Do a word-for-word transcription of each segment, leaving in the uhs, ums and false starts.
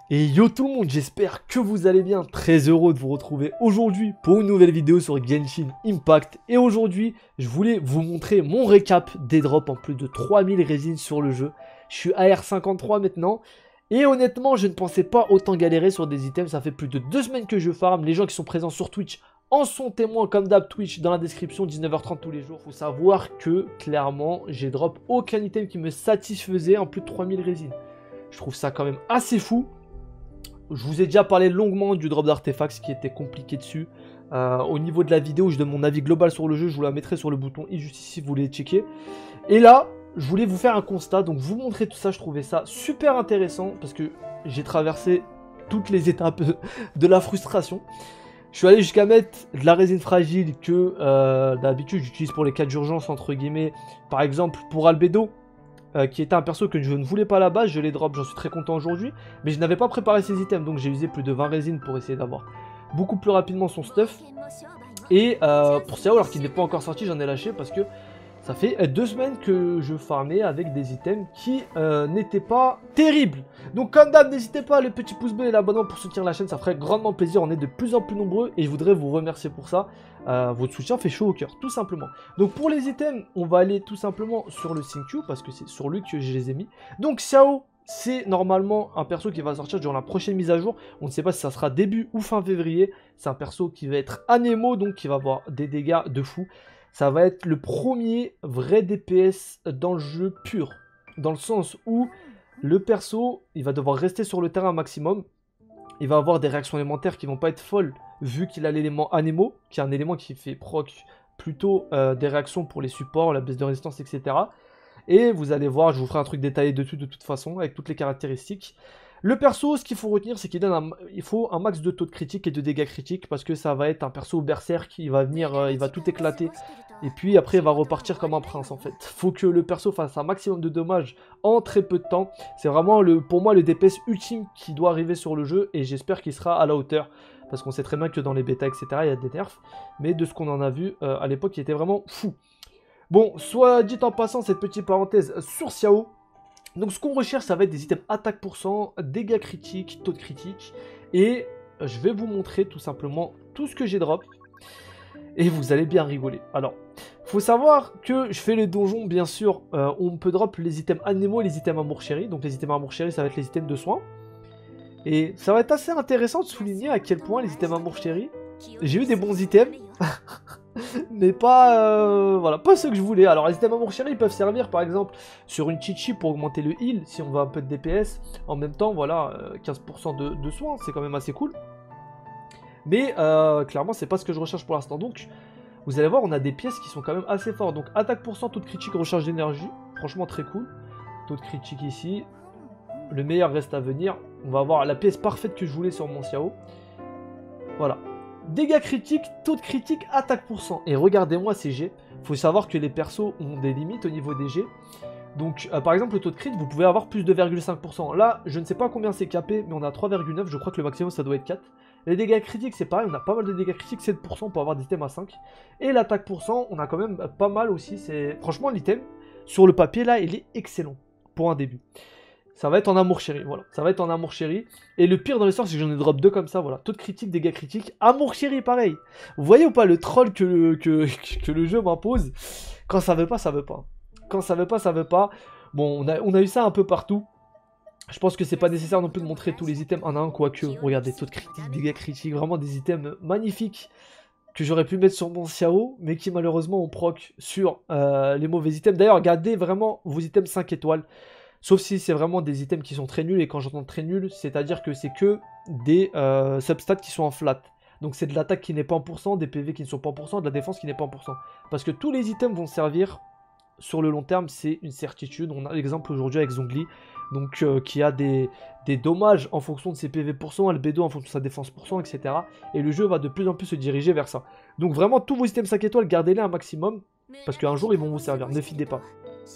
Et yo tout le monde, j'espère que vous allez bien, très heureux de vous retrouver aujourd'hui pour une nouvelle vidéo sur Genshin Impact. Et aujourd'hui, je voulais vous montrer mon récap des drops en plus de trois mille résines sur le jeu. Je suis A R cinquante-trois maintenant, et honnêtement, je ne pensais pas autant galérer sur des items. Ça fait plus de deux semaines que je farm, les gens qui sont présents sur Twitch en sont témoins comme d'hab. Twitch dans la description, dix-neuf heures trente tous les jours. Faut savoir que, clairement, j'ai drop aucun item qui me satisfaisait en plus de trois mille résines. Je trouve ça quand même assez fou. Je vous ai déjà parlé longuement du drop d'artefacts qui était compliqué dessus. Euh, au niveau de la vidéo, je donne mon avis global sur le jeu. Je vous la mettrai sur le bouton i juste ici si vous voulez checker. Et là, je voulais vous faire un constat. Donc, vous montrer tout ça. Je trouvais ça super intéressant parce que j'ai traversé toutes les étapes de la frustration. Je suis allé jusqu'à mettre de la résine fragile que euh, d'habitude j'utilise pour les cas d'urgence entre guillemets. Par exemple, pour Albedo. Euh, qui était un perso que je ne voulais pas à la base, je l'ai drop, j'en suis très content aujourd'hui, mais je n'avais pas préparé ses items, donc j'ai usé plus de vingt résines pour essayer d'avoir beaucoup plus rapidement son stuff. Et euh, pour Xiao, alors qu'il n'est pas encore sorti, j'en ai lâché parce que ça fait deux semaines que je farmais avec des items qui euh, n'étaient pas terribles. Donc comme d'hab, n'hésitez pas, le petit pouce bleu et l'abonnement pour soutenir la chaîne, ça ferait grandement plaisir, on est de plus en plus nombreux et je voudrais vous remercier pour ça. Euh, votre soutien fait chaud au cœur, tout simplement. Donc pour les items, on va aller tout simplement sur le Xingqiu, parce que c'est sur lui que je les ai mis. Donc Xiao, c'est normalement un perso qui va sortir durant la prochaine mise à jour. On ne sait pas si ça sera début ou fin février. C'est un perso qui va être anémo, donc qui va avoir des dégâts de fou. Ça va être le premier vrai D P S dans le jeu pur. Dans le sens où le perso, il va devoir rester sur le terrain un maximum. Il va avoir des réactions élémentaires qui vont pas être folles, vu qu'il a l'élément anémo, qui est un élément qui fait proc plutôt euh, des réactions pour les supports, la baisse de résistance, et cetera. Et vous allez voir, je vous ferai un truc détaillé dessus de toute façon, avec toutes les caractéristiques. Le perso, ce qu'il faut retenir, c'est qu'il donne un, il faut un max de taux de critique et de dégâts critiques, parce que ça va être un perso berserk qui va venir, euh, il va tout éclater. Et puis après, il va repartir comme un prince en fait. Faut que le perso fasse un maximum de dommages en très peu de temps. C'est vraiment le, pour moi le D P S ultime qui doit arriver sur le jeu, et j'espère qu'il sera à la hauteur. Parce qu'on sait très bien que dans les bêtas, et cetera, il y a des nerfs. Mais de ce qu'on en a vu euh, à l'époque, il était vraiment fou. Bon, soit dit en passant, cette petite parenthèse sur Xiao. Donc ce qu'on recherche, ça va être des items attaque pour cent, dégâts critiques, taux de critique. Et je vais vous montrer tout simplement tout ce que j'ai drop. Et vous allez bien rigoler. Alors, faut savoir que je fais les donjons, bien sûr, euh, on peut drop les items anémo et les items amour chéri. Donc les items amour chéri, ça va être les items de soins. Et ça va être assez intéressant de souligner à quel point les items amour chéri, j'ai eu des bons items. Mais pas, euh, voilà, pas ceux que je voulais. Alors les items amour chéri, ils peuvent servir par exemple sur une Chichi pour augmenter le heal, si on veut un peu de D P S. En même temps, voilà, euh, quinze pour cent de, de soins, c'est quand même assez cool. Mais euh, clairement, c'est pas ce que je recherche pour l'instant. Donc, vous allez voir, on a des pièces qui sont quand même assez fortes. Donc, attaque pour cent, taux de critique, recharge d'énergie. Franchement, très cool. Taux de critique ici. Le meilleur reste à venir. On va avoir la pièce parfaite que je voulais sur mon Xiao. Voilà. Dégâts critiques, taux de critique, attaque pour cent. Et regardez-moi ces G. Faut savoir que les persos ont des limites au niveau des G. Donc, euh, par exemple, le taux de crit, vous pouvez avoir plus de deux virgule cinq pour cent. Là, je ne sais pas combien c'est capé, mais on a trois virgule neuf. Je crois que le maximum, ça doit être quatre. Les dégâts critiques, c'est pareil, on a pas mal de dégâts critiques, sept pour cent pour avoir des items à cinq. Et l'attaque pour cent, on a quand même pas mal aussi. C'est franchement, l'item, sur le papier, là, il est excellent pour un début. Ça va être en amour chéri, voilà. Ça va être en amour chéri. Et le pire dans l'histoire, c'est que j'en ai drop deux comme ça, voilà. Taux de critique, dégâts critiques, amour chéri, pareil. Vous voyez ou pas le troll que le, que, que le jeu m'impose? Quand ça veut pas, ça veut pas. Quand ça veut pas, ça veut pas. Bon, on a, on a eu ça un peu partout. Je pense que c'est pas nécessaire non plus de montrer tous les items un à un, quoique. Regardez, taux de critique, dégâts critiques, vraiment des items magnifiques que j'aurais pu mettre sur mon Xiao, mais qui malheureusement ont proc sur euh, les mauvais items. D'ailleurs, gardez vraiment vos items cinq étoiles. Sauf si c'est vraiment des items qui sont très nuls, et quand j'entends très nuls, c'est-à-dire que c'est que des euh, substats qui sont en flat. Donc c'est de l'attaque qui n'est pas en pourcent, des P V qui ne sont pas en pourcent, de la défense qui n'est pas en pourcent. Parce que tous les items vont servir sur le long terme, c'est une certitude. On a l'exemple aujourd'hui avec Zhongli, donc euh, qui a des, des dommages en fonction de ses P V pourcent, Albedo en fonction de sa défense pourcent, et cetera. Et le jeu va de plus en plus se diriger vers ça. Donc vraiment, tous vos items cinq étoiles, gardez-les un maximum, parce qu'un jour ils vont vous servir, ne fidez pas.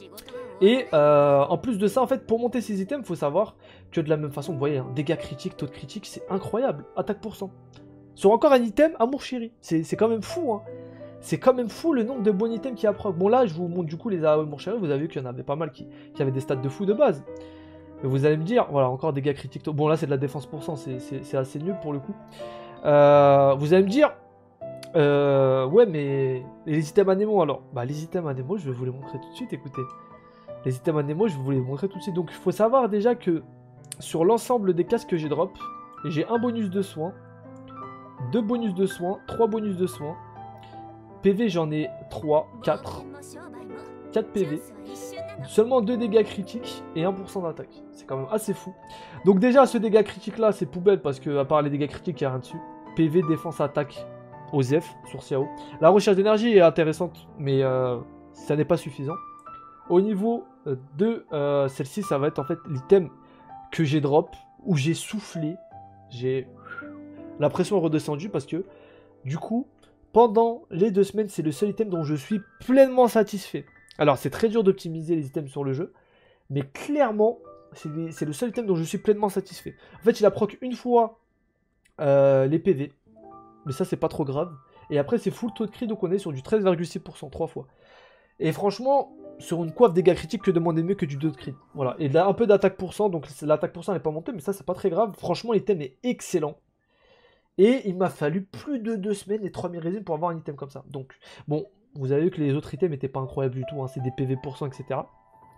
Et euh, en plus de ça, en fait, pour monter ces items, il faut savoir que de la même façon, vous voyez, hein, dégâts critiques, taux de critique, c'est incroyable. Attaque pour cent. Sur encore un item, amour chéri. C'est quand même fou, hein. C'est quand même fou le nombre de bons items qui approchent. Bon là, je vous montre du coup les amour chéri, vous avez vu qu'il y en avait pas mal qui, qui avaient des stats de fou de base. Mais vous allez me dire, voilà, encore dégâts critiques. Bon, là, c'est de la défense pour cent, c'est assez nul pour le coup. Euh, vous allez me dire, euh, ouais, mais les items anémo alors. Bah, les items anémo, je vais vous les montrer tout de suite, écoutez. Les items anémo, je vais vous les montrer tout de suite. Donc, il faut savoir déjà que sur l'ensemble des casques que j'ai drop, j'ai un bonus de soin, deux bonus de soin, trois bonus de soin. P V, j'en ai trois, quatre. quatre P V. Seulement deux dégâts critiques et un pour cent d'attaque. C'est quand même assez fou. Donc déjà, ce dégât critique là, c'est poubelle parce que à part les dégâts critiques, il n'y a rien dessus. P V, défense, attaque, O Z F sur Xiao. La recherche d'énergie est intéressante, mais euh, ça n'est pas suffisant. Au niveau de euh, celle-ci, ça va être en fait l'item que j'ai drop, où j'ai soufflé. J'ai... La pression est redescendue parce que, du coup, pendant les deux semaines, c'est le seul item dont je suis pleinement satisfait. Alors, c'est très dur d'optimiser les items sur le jeu, mais clairement, c'est le seul item dont je suis pleinement satisfait. En fait, il a proc une fois euh, les P V, mais ça, c'est pas trop grave. Et après, c'est full taux de crit, donc on est sur du treize virgule six pour cent, trois fois. Et franchement, sur une coiffe dégâts critiques, que demander mieux que du deux de crit. Voilà, et là, un peu d'attaque pour cent, donc l'attaque pour cent n'est pas montée, mais ça, c'est pas très grave. Franchement, l'item est excellent. Et il m'a fallu plus de deux semaines et trois mille résines pour avoir un item comme ça. Donc, bon, vous avez vu que les autres items n'étaient pas incroyables du tout, hein, c'est des P V pour cent, et cetera.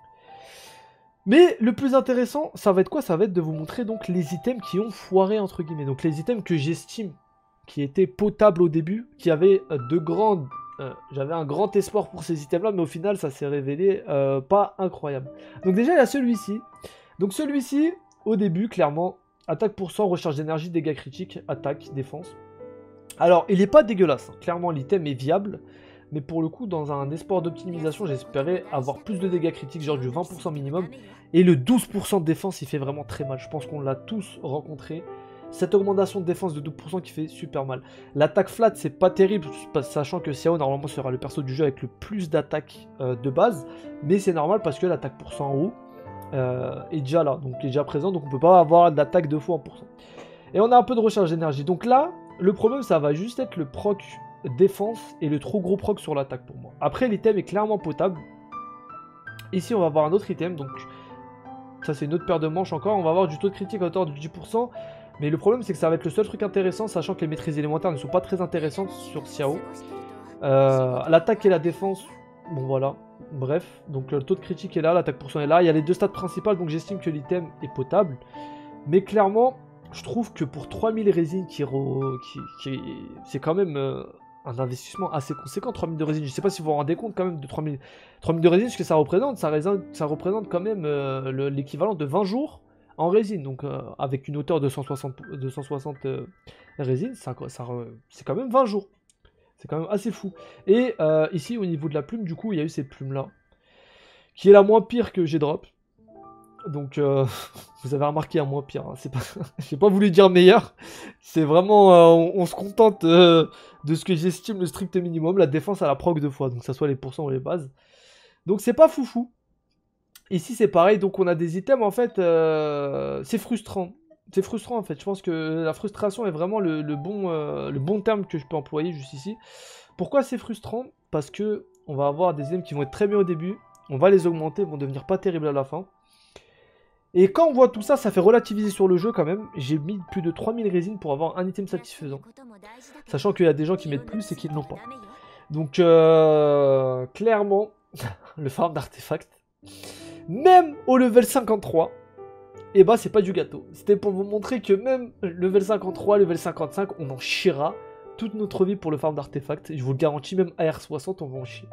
Mais le plus intéressant, ça va être quoi? Ça va être de vous montrer donc les items qui ont foiré, entre guillemets. Donc les items que j'estime qui étaient potables au début, qui avaient euh, de grandes... Euh, J'avais un grand espoir pour ces items-là, mais au final, ça s'est révélé euh, pas incroyable. Donc déjà, il y a celui-ci. Donc celui-ci, au début, clairement, attaque pour cent, recherche d'énergie, dégâts critiques, attaque, défense. Alors, il n'est pas dégueulasse. Hein. Clairement, l'item est viable. Mais pour le coup, dans un espoir d'optimisation, j'espérais avoir plus de dégâts critiques, genre du vingt pour cent minimum. Et le douze pour cent de défense, il fait vraiment très mal. Je pense qu'on l'a tous rencontré. Cette augmentation de défense de douze pour cent qui fait super mal. L'attaque flat, c'est pas terrible, sachant que Xiao, normalement, sera le perso du jeu avec le plus d'attaque euh, de base. Mais c'est normal parce que l'attaque pour cent en haut euh, est déjà là, donc est déjà présent. Donc on peut pas avoir d'attaque deux fois en pour cent. Et on a un peu de recharge d'énergie. Donc là, le problème, ça va juste être le proc défense et le trop gros proc sur l'attaque pour moi. Après, l'item est clairement potable. Ici, on va avoir un autre item, donc ça, c'est une autre paire de manches encore. On va avoir du taux de critique à hauteur de dix pour cent. Mais le problème, c'est que ça va être le seul truc intéressant, sachant que les maîtrises élémentaires ne sont pas très intéressantes sur Xiao. Euh, l'attaque et la défense, bon voilà. Bref, donc le taux de critique est là, l'attaque pour cent est là. Il y a les deux stats principales, donc j'estime que l'item est potable. Mais clairement, je trouve que pour trois mille résines, qui, qui, qui c'est quand même euh, un investissement assez conséquent, trois mille de résines. Je ne sais pas si vous vous rendez compte quand même de trois mille, trois mille de résines, ce que ça représente. Ça, ça représente quand même euh, l'équivalent de vingt jours en résine. Donc euh, avec une hauteur de cent soixante, de cent soixante euh, résines, ça, ça, c'est quand même vingt jours. C'est quand même assez fou. Et euh, ici, au niveau de la plume, du coup, il y a eu cette plume-là, qui est la moins pire que j'ai drop. Donc, euh, vous avez remarqué un moins pire. Hein. C'est pas, j'ai pas voulu dire meilleur. C'est vraiment, euh, on, on se contente euh, de ce que j'estime le strict minimum. La défense à la proc deux fois, donc ça soit les pourcents ou les bases. Donc c'est pas foufou. Ici c'est pareil. Donc on a des items en fait. Euh, c'est frustrant. C'est frustrant en fait. Je pense que la frustration est vraiment le, le bon, euh, le bon terme que je peux employer juste ici. Pourquoi c'est frustrant? Parce que on va avoir des items qui vont être très bien au début. On va les augmenter, ils vont devenir pas terribles à la fin. Et quand on voit tout ça, ça fait relativiser sur le jeu quand même. J'ai mis plus de trois mille résines pour avoir un item satisfaisant. Sachant qu'il y a des gens qui mettent plus et qui ne l'ont pas. Donc, euh, clairement, le farm d'artefacts, même au level cinquante-trois, et eh bah ben, c'est pas du gâteau. C'était pour vous montrer que même level cinquante-trois, level cinquante-cinq, on en chiera toute notre vie pour le farm d'artefacts. Je vous le garantis, même A R soixante, on va en chier.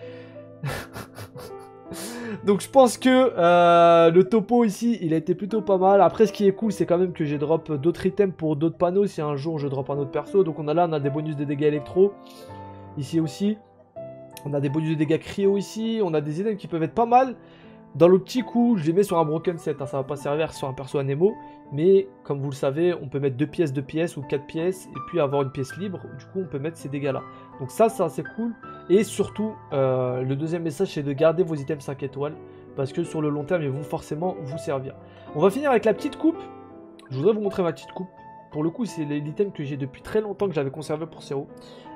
Donc je pense que euh, le topo ici, il a été plutôt pas mal. Après, ce qui est cool, c'est quand même que j'ai drop d'autres items pour d'autres panneaux si un jour je drop un autre perso. Donc on a là, on a des bonus de dégâts électro. Ici aussi. On a des bonus de dégâts cryo ici. On a des items qui peuvent être pas mal. Dans l'optique où je les mets sur un broken set, hein, ça va pas servir sur un perso anémo. Mais comme vous le savez, on peut mettre deux pièces, deux pièces ou quatre pièces. Et puis avoir une pièce libre. Du coup, on peut mettre ces dégâts là. Donc ça, c'est assez cool. Et surtout, euh, le deuxième message, c'est de garder vos items cinq étoiles. Parce que sur le long terme, ils vont forcément vous servir. On va finir avec la petite coupe. Je voudrais vous montrer ma petite coupe. Pour le coup, c'est l'item que j'ai depuis très longtemps, que j'avais conservé pour Xiao.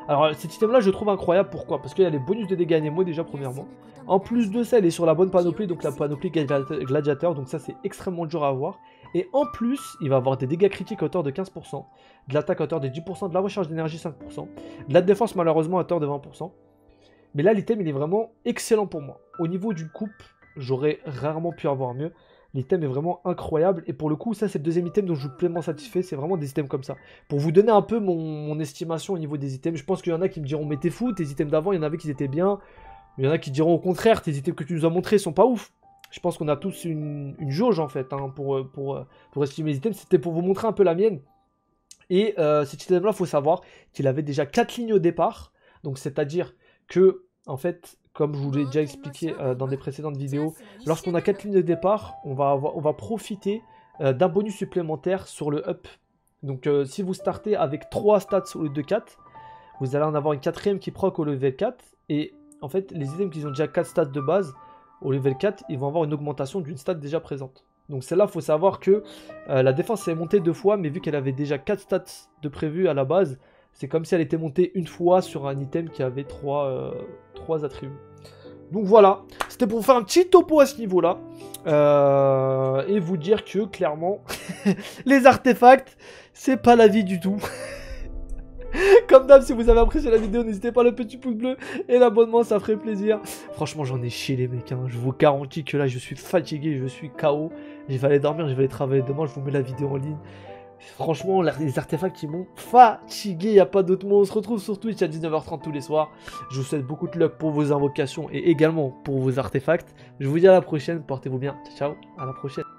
Alors cet item là je le trouve incroyable, pourquoi? Parce qu'il y a les bonus de dégâts animaux déjà premièrement. En plus de ça elle est sur la bonne panoplie, donc la panoplie gladiateur, donc ça c'est extrêmement dur à avoir. Et en plus il va avoir des dégâts critiques à hauteur de quinze pour cent, de l'attaque à hauteur de dix pour cent, de la recharge d'énergie cinq pour cent, de la défense malheureusement à hauteur de vingt pour cent. Mais là l'item il est vraiment excellent pour moi. Au niveau du coupe, j'aurais rarement pu avoir mieux. L'item est vraiment incroyable. Et pour le coup, ça c'est le deuxième item dont je suis pleinement satisfait. C'est vraiment des items comme ça. Pour vous donner un peu mon, mon estimation au niveau des items, je pense qu'il y en a qui me diront mais t'es fou, tes items d'avant, il y en avait qui étaient bien. Il y en a qui diront au contraire, tes items que tu nous as montrés sont pas ouf. Je pense qu'on a tous une, une jauge en fait hein, pour, pour, pour estimer les items. C'était pour vous montrer un peu la mienne. Et euh, cet item là, il faut savoir qu'il avait déjà quatre lignes au départ. Donc c'est-à-dire que, en fait, comme je vous l'ai déjà expliqué euh, dans des précédentes vidéos, lorsqu'on a quatre lignes de départ, on va, avoir, on va profiter euh, d'un bonus supplémentaire sur le up. Donc euh, si vous startez avec trois stats au lieu de quatre, vous allez en avoir une quatrième qui proc au level quatre. Et en fait, les items qui ont déjà quatre stats de base, au level quatre, ils vont avoir une augmentation d'une stat déjà présente. Donc celle-là, il faut savoir que euh, la défense est montée deux fois, mais vu qu'elle avait déjà quatre stats de prévu à la base, c'est comme si elle était montée une fois sur un item qui avait trois, euh, trois attributs. Donc voilà, c'était pour vous faire un petit topo à ce niveau-là. Euh, et vous dire que, clairement, les artefacts, c'est pas la vie du tout. Comme d'hab, si vous avez apprécié la vidéo, n'hésitez pas le petit pouce bleu et l'abonnement, ça ferait plaisir. Franchement, j'en ai chié les mecs, hein. Je vous garantis que là, je suis fatigué, je suis K O. Je vais aller dormir, je vais aller travailler demain, je vous mets la vidéo en ligne. Franchement, les artefacts qui m'ont fatigué, il n'y a pas d'autre mot. On se retrouve sur Twitch à dix-neuf heures trente tous les soirs. Je vous souhaite beaucoup de luck pour vos invocations et également pour vos artefacts. Je vous dis à la prochaine, portez-vous bien. Ciao, ciao, à la prochaine.